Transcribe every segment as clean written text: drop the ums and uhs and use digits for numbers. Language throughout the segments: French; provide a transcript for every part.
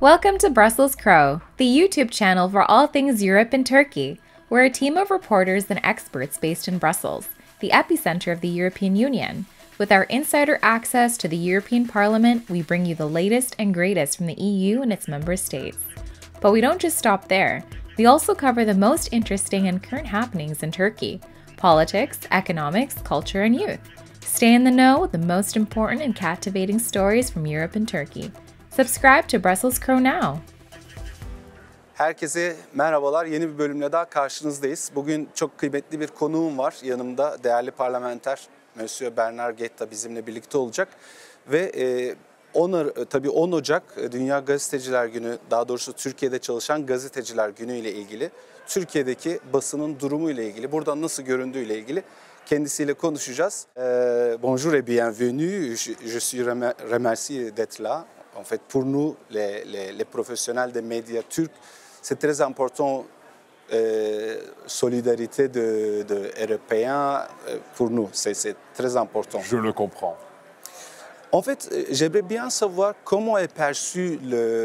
Welcome to Brussels Crow, the YouTube channel for all things Europe and Turkey. We're a team of reporters and experts based in Brussels, the epicenter of the European Union. With our insider access to the European Parliament, we bring you the latest and greatest from the EU and its member states. But we don't just stop there. We also cover the most interesting and current happenings in Turkey: politics, economics, culture, and youth. Stay in the know with the most important and captivating stories from Europe and Turkey. Subscribe to Brussels Crow now. Herkese merhabalar. Yeni bir bölümle daha karşınızdayız. Bugün çok kıymetli bir konuğum var. Yanımda değerli parlamenter Monsieur Bernard Guetta bizimle birlikte olacak. Ve tabii 10 Ocak Dünya Gazeteciler Günü, daha doğrusu Türkiye'de çalışan Gazeteciler Günü ile ilgili, Türkiye'deki basının durumu ile ilgili, buradan nasıl göründüğü ile ilgili kendisiyle konuşacağız. Bonjour et bienvenue. Je suis remercié d'être là. En fait, pour nous, les professionnels des médias turcs, c'est très important, solidarité de Européens, pour nous, c'est très important. Je le comprends. En fait, j'aimerais bien savoir comment est perçu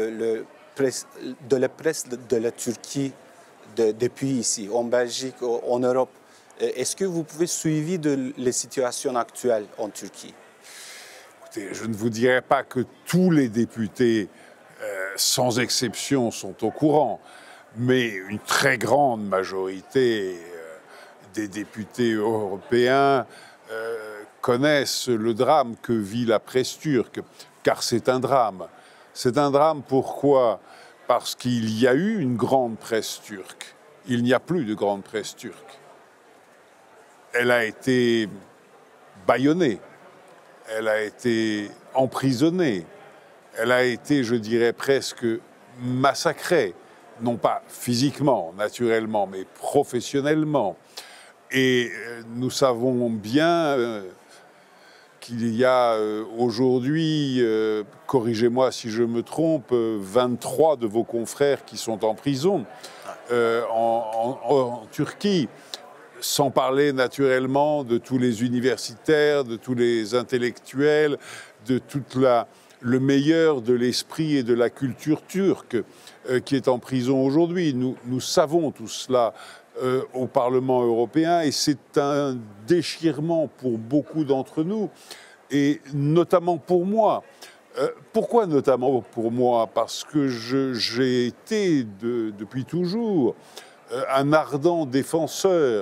la presse de la Turquie depuis ici, en Belgique, en Europe. Est-ce que vous pouvez suivre les situations actuelles en Turquie? Écoutez, je ne vous dirai pas que tous les députés, sans exception, sont au courant, mais une très grande majorité des députés européens connaissent le drame que vit la presse turque, car c'est un drame. C'est un drame pourquoi? Parce qu'il y a eu une grande presse turque. Il n'y a plus de grande presse turque. Elle a été bâillonnée. Elle a été emprisonnée, elle a été, je dirais, presque massacrée, non pas physiquement, naturellement, mais professionnellement. Et nous savons bien qu'il y a aujourd'hui, corrigez-moi si je me trompe, 23 de vos confrères qui sont en prison en Turquie. Sans parler naturellement de tous les universitaires, de tous les intellectuels, de tout le meilleur de l'esprit et de la culture turque qui est en prison aujourd'hui. Nous savons tout cela au Parlement européen et c'est un déchirement pour beaucoup d'entre nous et notamment pour moi. Pourquoi notamment pour moi? Parce que j'ai été depuis toujours un ardent défenseur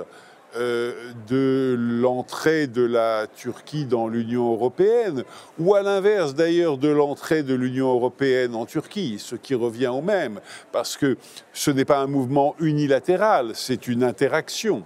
de l'entrée de la Turquie dans l'Union européenne, ou à l'inverse d'ailleurs de l'entrée de l'Union européenne en Turquie, ce qui revient au même, parce que ce n'est pas un mouvement unilatéral, c'est une interaction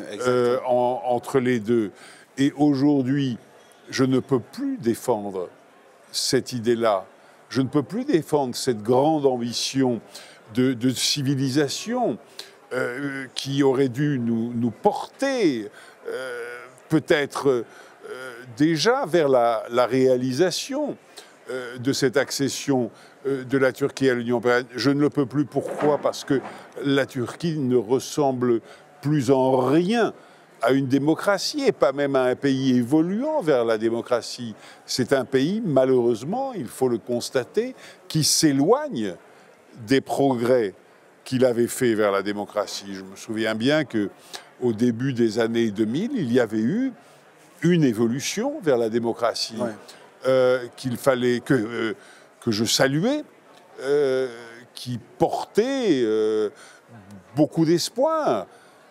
entre les deux. Et aujourd'hui, je ne peux plus défendre cette idée-là, je ne peux plus défendre cette grande ambition de civilisation qui aurait dû nous porter peut-être déjà vers la réalisation de cette accession de la Turquie à l'Union européenne. Je ne le peux plus. Pourquoi? Parce que la Turquie ne ressemble plus en rien à une démocratie et pas même à un pays évoluant vers la démocratie. C'est un pays, malheureusement, il faut le constater, qui s'éloigne des progrès qu'il avait fait vers la démocratie. Je me souviens bien qu'au début des années 2000, il y avait eu une évolution vers la démocratie qu'il fallait que je saluais, qui portait beaucoup d'espoir.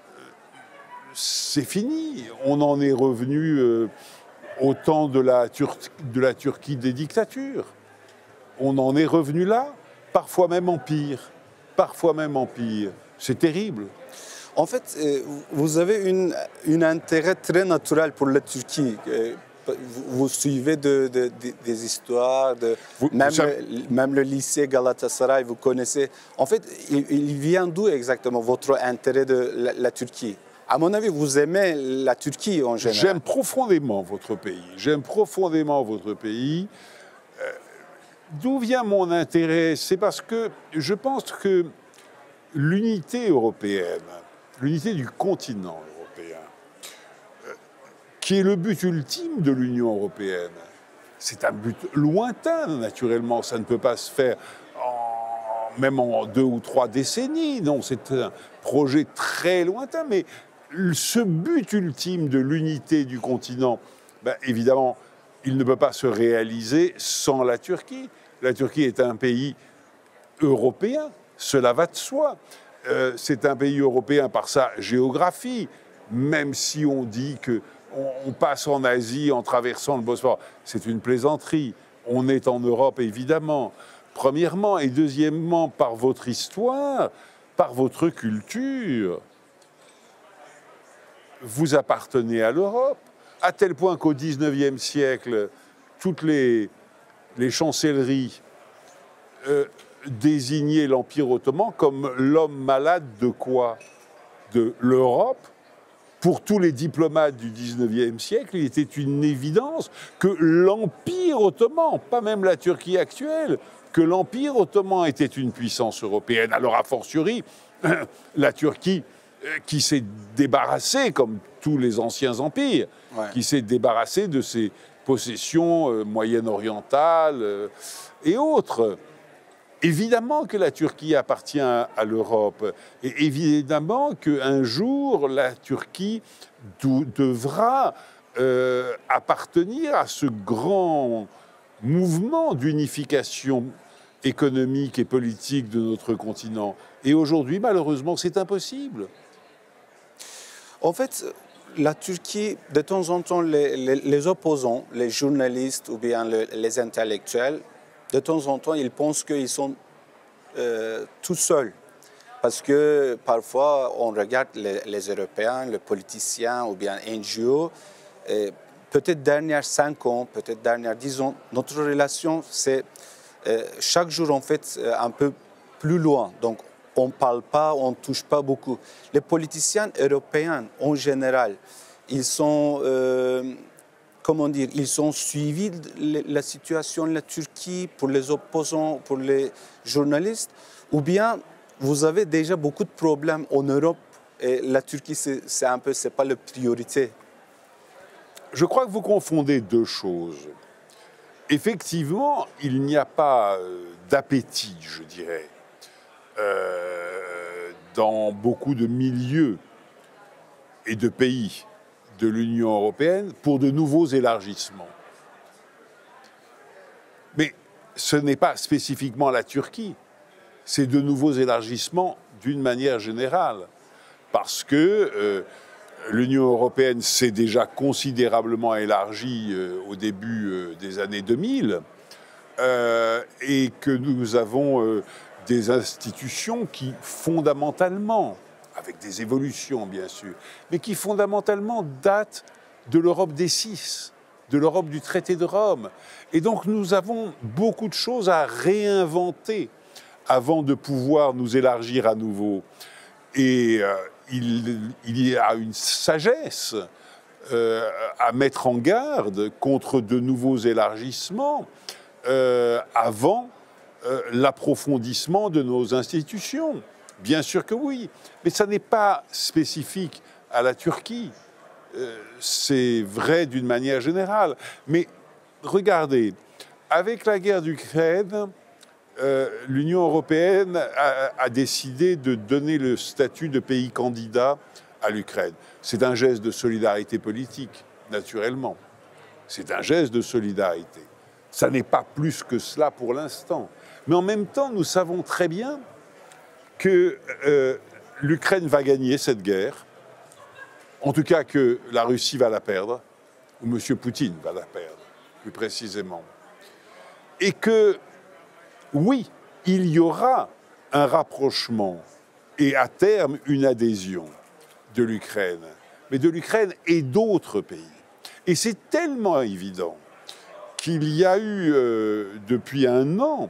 C'est fini. On en est revenu au temps de la Turquie des dictatures. On en est revenu là, parfois même en pire. Parfois même en pire. C'est terrible. En fait, vous avez un intérêt très naturel pour la Turquie. Vous suivez des histoires, même le lycée Galatasaray, vous connaissez. En fait, il vient d'où exactement votre intérêt de la Turquie? À mon avis, vous aimez la Turquie en général. J'aime profondément votre pays. J'aime profondément votre pays. D'où vient mon intérêt? C'est parce que je pense que l'unité européenne, l'unité du continent européen, qui est le but ultime de l'Union européenne, c'est un but lointain, naturellement. Ça ne peut pas se faire même en 2 ou 3 décennies. Non, c'est un projet très lointain, mais ce but ultime de l'unité du continent, ben, évidemment, il ne peut pas se réaliser sans la Turquie. La Turquie est un pays européen, cela va de soi. C'est un pays européen par sa géographie, même si on dit qu'on passe en Asie en traversant le Bosphore. C'est une plaisanterie. On est en Europe, évidemment, premièrement, et deuxièmement, par votre histoire, par votre culture. Vous appartenez à l'Europe, à tel point qu'au XIXe siècle, toutes les chancelleries désignaient l'Empire ottoman comme l'homme malade de quoi? De l'Europe. Pour tous les diplomates du XIXe siècle, il était une évidence que l'Empire ottoman, pas même la Turquie actuelle, que l'Empire ottoman était une puissance européenne. Alors, a fortiori, la Turquie, qui s'est débarrassée, comme tous les anciens empires, qui s'est débarrassée de ses possessions moyen-orientales et autres. Évidemment que la Turquie appartient à l'Europe, et évidemment qu'un jour, la Turquie devra appartenir à ce grand mouvement d'unification économique et politique de notre continent. Et aujourd'hui, malheureusement, c'est impossible. En fait, la Turquie, de temps en temps, les opposants, les journalistes ou bien les intellectuels, de temps en temps, ils pensent qu'ils sont tout seuls. Parce que parfois, on regarde les Européens, les politiciens ou bien NGO, peut-être dernières 5 ans, peut-être dernières 10 ans, notre relation, c'est chaque jour, en fait, un peu plus loin. Donc, on ne parle pas, on ne touche pas beaucoup. Les politiciens européens, en général, ils sont... comment dire, ils ont suivi la situation de la Turquie pour les opposants, pour les journalistes, ou bien vous avez déjà beaucoup de problèmes en Europe et la Turquie, c'est un peu, c'est pas la priorité. Je crois que vous confondez 2 choses. Effectivement, il n'y a pas d'appétit, je dirais, dans beaucoup de milieux et de pays de l'Union européenne pour de nouveaux élargissements. Mais ce n'est pas spécifiquement la Turquie, c'est de nouveaux élargissements d'une manière générale, parce que l'Union européenne s'est déjà considérablement élargie au début des années 2000, et que nous avons des institutions qui, fondamentalement, avec des évolutions bien sûr, mais qui fondamentalement datent de l'Europe des 6, de l'Europe du traité de Rome. Et donc nous avons beaucoup de choses à réinventer avant de pouvoir nous élargir à nouveau. Et il y a une sagesse à mettre en garde contre de nouveaux élargissements avant l'approfondissement de nos institutions. Bien sûr que oui, mais ça n'est pas spécifique à la Turquie. C'est vrai d'une manière générale. Mais regardez, avec la guerre d'Ukraine, l'Union européenne a décidé de donner le statut de pays candidat à l'Ukraine. C'est un geste de solidarité politique, naturellement. C'est un geste de solidarité. Ça n'est pas plus que cela pour l'instant. Mais en même temps, nous savons très bien que l'Ukraine va gagner cette guerre, en tout cas que la Russie va la perdre, ou M. Poutine va la perdre, plus précisément. Et que, oui, il y aura un rapprochement et à terme une adhésion de l'Ukraine, mais de l'Ukraine et d'autres pays. Et c'est tellement évident qu'il y a eu, depuis 1 an,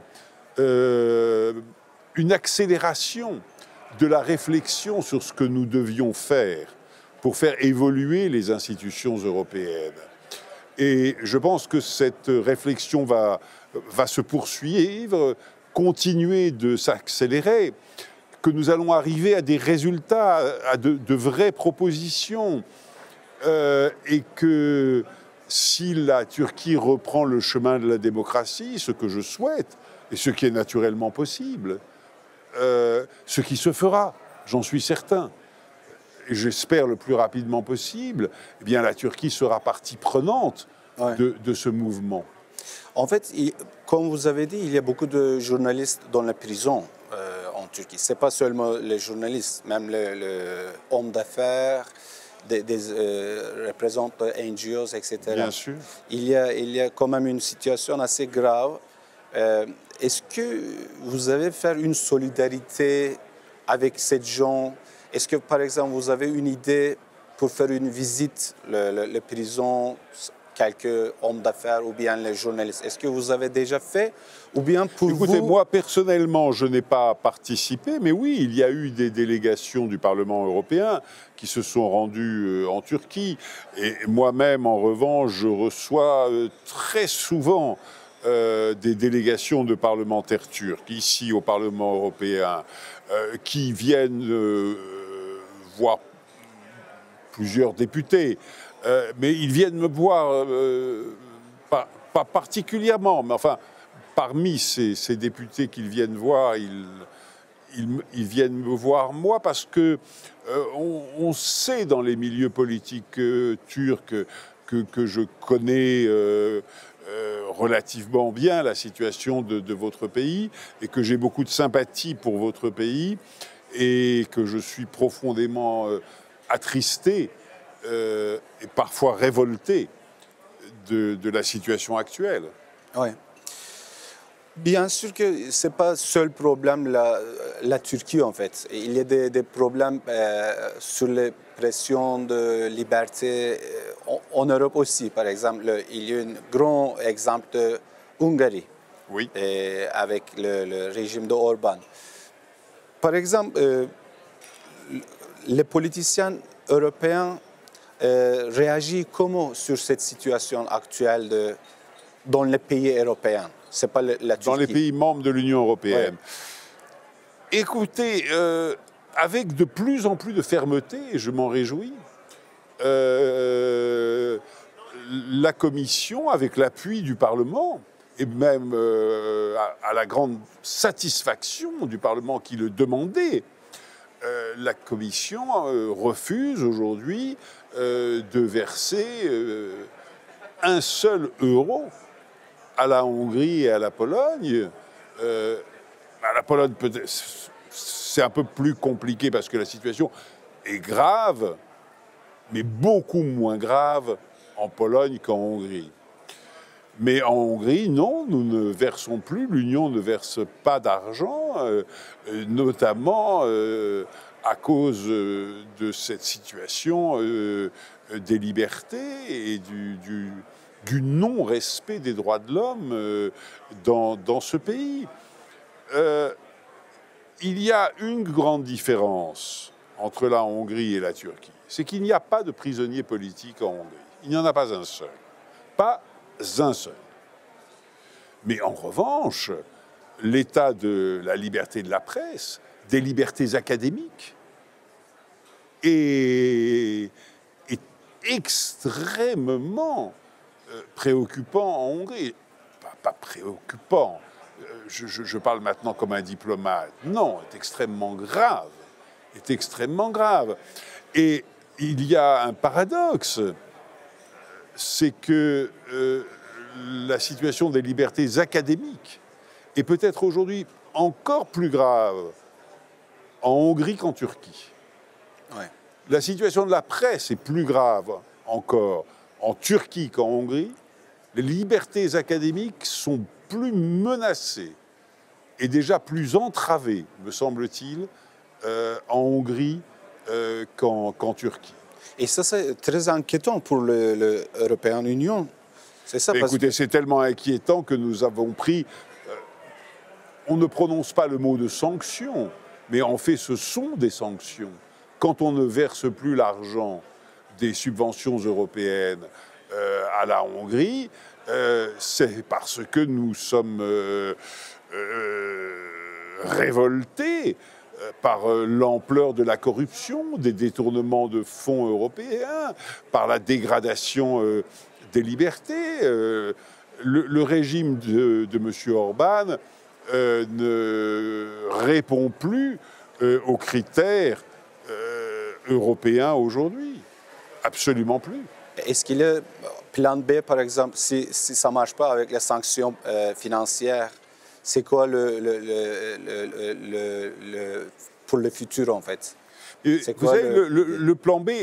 une accélération de la réflexion sur ce que nous devions faire pour faire évoluer les institutions européennes. Et je pense que cette réflexion va se poursuivre, continuer de s'accélérer, que nous allons arriver à des résultats, à de vraies propositions, et que si la Turquie reprend le chemin de la démocratie, ce que je souhaite, et ce qui est naturellement possible, ce qui se fera, j'en suis certain. Et j'espère le plus rapidement possible, eh bien, la Turquie sera partie prenante de ce mouvement. En fait, comme vous avez dit, il y a beaucoup de journalistes dans la prison en Turquie. Ce n'est pas seulement les journalistes, même les hommes d'affaires, des représentants NGOs, etc. Bien sûr. Il y a quand même une situation assez grave. Est-ce que vous avez fait une solidarité avec ces gens? Est-ce que, par exemple, vous avez une idée pour faire une visite les prisons, quelques hommes d'affaires ou bien les journalistes? Est-ce que vous avez déjà fait ou bien pour Écoutez, vous... moi, personnellement, je n'ai pas participé, mais oui, il y a eu des délégations du Parlement européen qui se sont rendues en Turquie. Et moi-même, en revanche, je reçois très souvent des délégations de parlementaires turcs, ici au Parlement européen, qui viennent voir plusieurs députés. Mais ils viennent me voir, pas particulièrement, mais enfin, parmi ces députés qu'ils viennent voir, ils viennent me voir moi parce que on sait dans les milieux politiques turcs que je connais relativement bien la situation de votre pays et que j'ai beaucoup de sympathie pour votre pays et que je suis profondément attristé et parfois révolté de la situation actuelle. Oui. Bien sûr que ce n'est pas le seul problème la Turquie en fait. Il y a des problèmes sur les pressions de liberté en Europe aussi. Par exemple, il y a un grand exemple de Hongrie Oui. avec le régime de Orbán. Par exemple, les politiciens européens réagissent comment sur cette situation actuelle dans les pays européens? C'est pas la Turquie. Dans les pays membres de l'Union européenne. Ouais. Écoutez, avec de plus en plus de fermeté, et je m'en réjouis, la Commission, avec l'appui du Parlement, et même à la grande satisfaction du Parlement qui le demandait, la Commission refuse aujourd'hui de verser un seul euro à la Hongrie et à la Pologne. À la Pologne, c'est un peu plus compliqué parce que la situation est grave, mais beaucoup moins grave en Pologne qu'en Hongrie. Mais en Hongrie, non, nous ne versons plus, l'Union ne verse pas d'argent, notamment à cause de cette situation des libertés et du non-respect des droits de l'homme dans ce pays. Il y a une grande différence entre la Hongrie et la Turquie. C'est qu'il n'y a pas de prisonniers politiques en Hongrie. Il n'y en a pas un seul. Pas un seul. Mais en revanche, l'état de la liberté de la presse, des libertés académiques, est extrêmement préoccupant en Hongrie. Pas préoccupant, je parle maintenant comme un diplomate. Non, est extrêmement grave. Est extrêmement grave. Et il y a un paradoxe, c'est que la situation des libertés académiques est peut-être aujourd'hui encore plus grave en Hongrie qu'en Turquie. Ouais. La situation de la presse est plus grave encore en Turquie qu'en Hongrie. Les libertés académiques sont plus menacées et déjà plus entravées, me semble-t-il, en Hongrie qu'en Turquie. Et ça, c'est très inquiétant pour l'European Union. C'est ça. Écoutez, c'est tellement inquiétant que nous avons pris... on ne prononce pas le mot de sanctions, mais en fait, ce sont des sanctions. Quand on ne verse plus l'argent des subventions européennes à la Hongrie, c'est parce que nous sommes révoltés par l'ampleur de la corruption, des détournements de fonds européens, par la dégradation des libertés. Le régime de M. Orbán ne répond plus aux critères européens aujourd'hui. Absolument plus. Est-ce qu'il y a plan B, par exemple, si ça ne marche pas avec les sanctions financières, c'est quoi pour le futur, en fait? Vous savez, le plan B,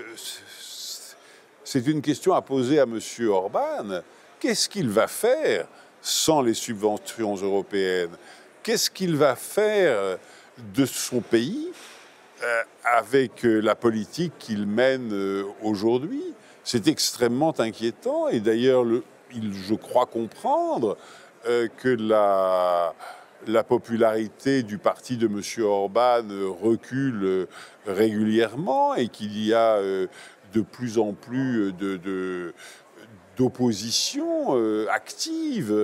c'est une question à poser à M. Orban. Qu'est-ce qu'il va faire sans les subventions européennes? Qu'est-ce qu'il va faire de son pays avec la politique qu'il mène aujourd'hui? C'est extrêmement inquiétant et d'ailleurs, je crois comprendre que la popularité du parti de M. Orban recule régulièrement et qu'il y a de plus en plus d'opposition active,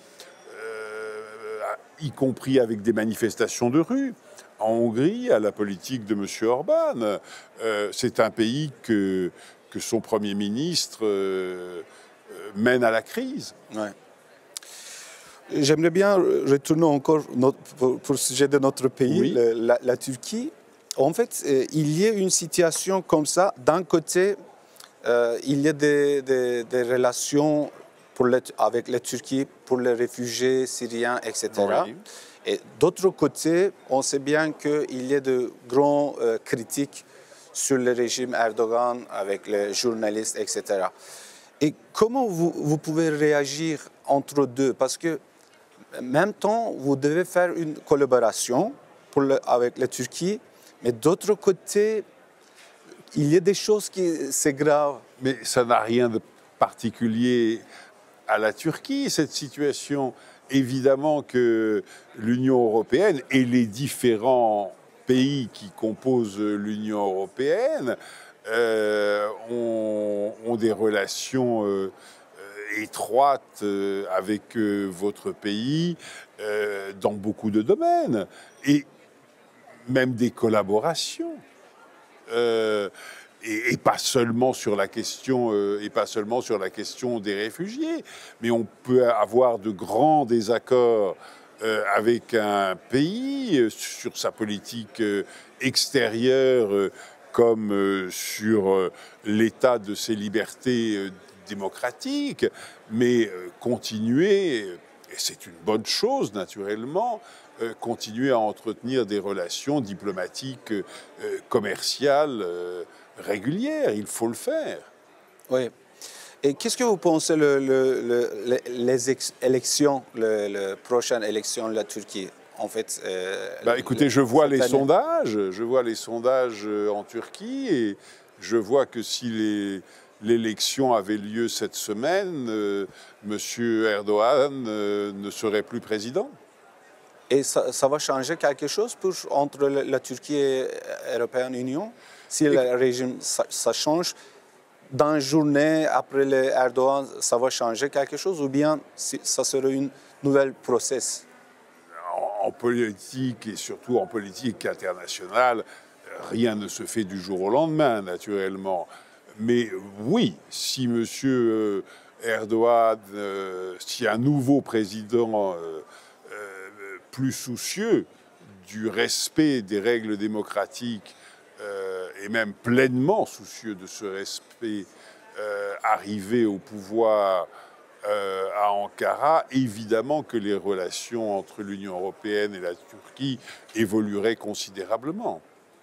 y compris avec des manifestations de rue. En Hongrie, à la politique de M. Orban, c'est un pays que son Premier ministre mène à la crise. Ouais. J'aimerais bien retourner encore pour le sujet de notre pays, oui. la Turquie. En fait, il y a une situation comme ça. D'un côté, il y a des relations avec la Turquie pour les réfugiés syriens, etc. Oui. Et d'autre côté, on sait bien qu'il y a de grands critiques sur le régime Erdogan avec les journalistes, etc. Et comment vous pouvez réagir entre deux? Parce que en même temps, vous devez faire une collaboration avec la Turquie, mais d'autre côté, il y a des choses qui c'est grave. Mais ça n'a rien de particulier à la Turquie, cette situation. Évidemment que l'Union européenne et les différents pays qui composent l'Union européenne ont des relations étroites avec votre pays dans beaucoup de domaines et même des collaborations. Et pas seulement sur la question des réfugiés, mais on peut avoir de grands désaccords avec un pays sur sa politique extérieure comme sur l'état de ses libertés démocratiques, mais continuer, et c'est une bonne chose naturellement, continuer à entretenir des relations diplomatiques, commerciales régulière, il faut le faire. Oui. Et qu'est-ce que vous pensez les élections, la prochaine élection de la Turquie? En fait, écoutez, je vois les sondages en Turquie et je vois que si l'élection avait lieu cette semaine, M. Erdogan ne serait plus président. Et ça va changer quelque chose entre la Turquie et l'Européenne Union? Si le régime, ça change, dans une journée après Erdogan, ça va changer quelque chose ou bien ça sera une nouvelle process? En politique et surtout en politique internationale, rien ne se fait du jour au lendemain, naturellement. Mais oui, si M. Erdogan, si un nouveau président plus soucieux du respect des règles démocratiques et même pleinement soucieux de ce respect arrivé au pouvoir à Ankara, évidemment que les relations entre l'Union européenne et la Turquie évolueraient considérablement.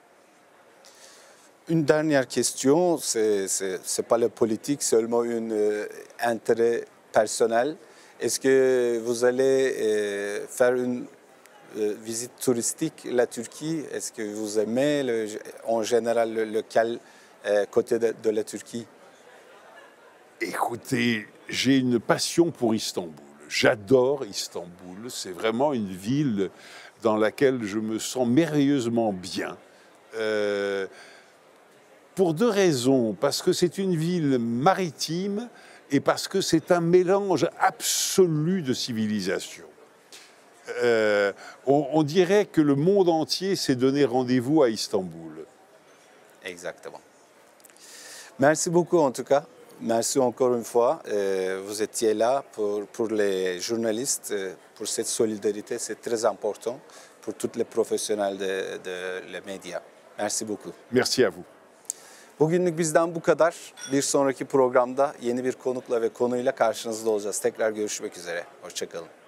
Une dernière question, c'est pas la politique, seulement un intérêt personnel. Est-ce que vous allez faire une visite touristique la Turquie? Est-ce que vous aimez en général lequel côté de la Turquie? Écoutez, j'ai une passion pour Istanbul. J'adore Istanbul. C'est vraiment une ville dans laquelle je me sens merveilleusement bien. Pour deux raisons. Parce que c'est une ville maritime et parce que c'est un mélange absolu de civilisations. On dirait que le monde entier s'est donné rendez-vous à Istanbul. Exactement. Merci beaucoup en tout cas. Merci encore une fois. Vous étiez là pour les journalistes, pour cette solidarité. C'est très important pour tous les professionnels de les médias. Merci beaucoup. Merci à vous. Bugünlük bizden bu kadar. Bir sonraki programda yeni bir konukla ve konuyla karşınızda olacağız. Tekrar görüşmek üzere. Hoşça kalın.